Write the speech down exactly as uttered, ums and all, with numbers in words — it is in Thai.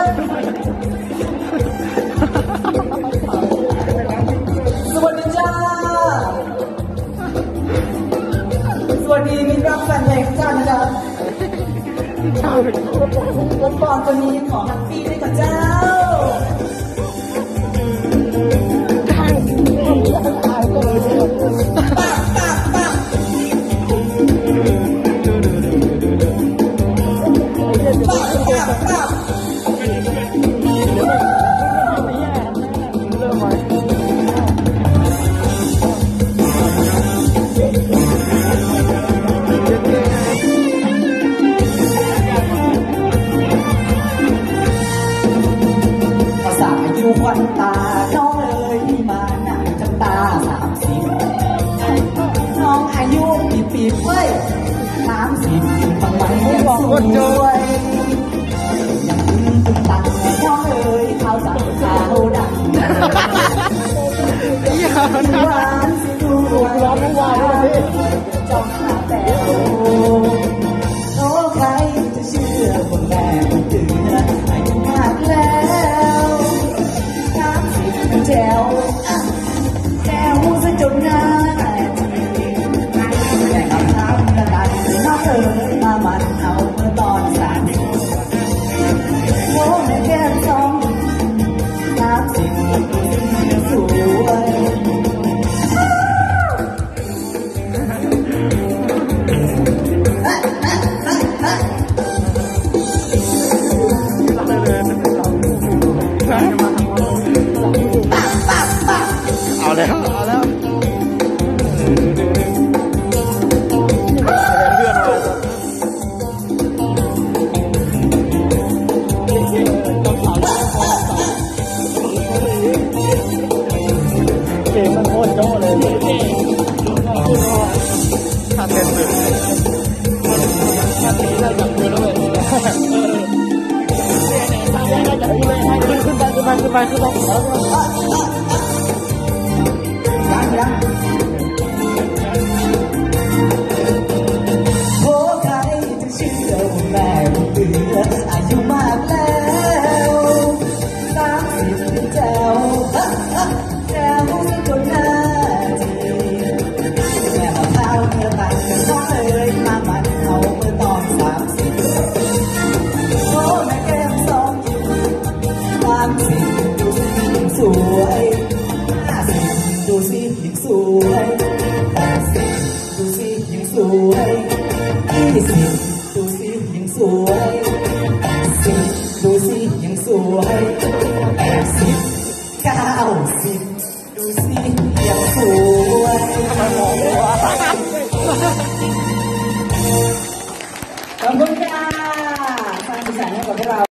สวัสดีจ้าสวัสดีมิตรรักแฟนเพลงทุกท่านนะครับผมปอนตัวนี้ขอแฮปปี้ด้วยกับเจ้าควันตาน้องเอ๋ยที่มาหนังจำตาสามสิบน้องอายุกี่ปีเว้ยสามสิบทำไมยังสวยยังตึงตึงตังน้องเอ๋ยข้าวสังขาวดังหวานสิดูร้อนหวานจ้องหน้าแต่โอ้ใครจะเชื่อคนแม่ตื่นอายุมากแล้วแจวแจวซะจนหน้าแต่คำถามกระดานน้องเอ๋ยมามันเอาเมื่อตอนสามโอ้แม่แก้มสองสามสิบสวยเอาแล้วเอาแล้วเลื่อนมาเก่งมันโคตรโจ้เลยถ้าเต้นเลยถ้าตีแล้วแบบมือแล้วเลยขึ้นไปขึ้นไปขึ้นไปขึ้นไปโอ้ใครจะเชื่อว่าแม่บุญเหลืออายุมากแล้วสามสิบแจ๋วแจ๋วจนหน้าจีแม่มาเท้าเมื่อตันน้องเอ๋ยมามันเอาเมื่อตอนสามสิบโอ้แม่แก้มสองสามสิบดูสิยิ่งสวยห้าสิบดูสิยิ่งสวยแปดสิบดูสิยิ่งสวยยี่สิบดูสิยิ่งสวยแปดสิบดูสิยิ่งสวยแปดสิบเก้าสิบดูสิยังสวยขอบคุณค่ะฟังภาษาให้กับพวกเรา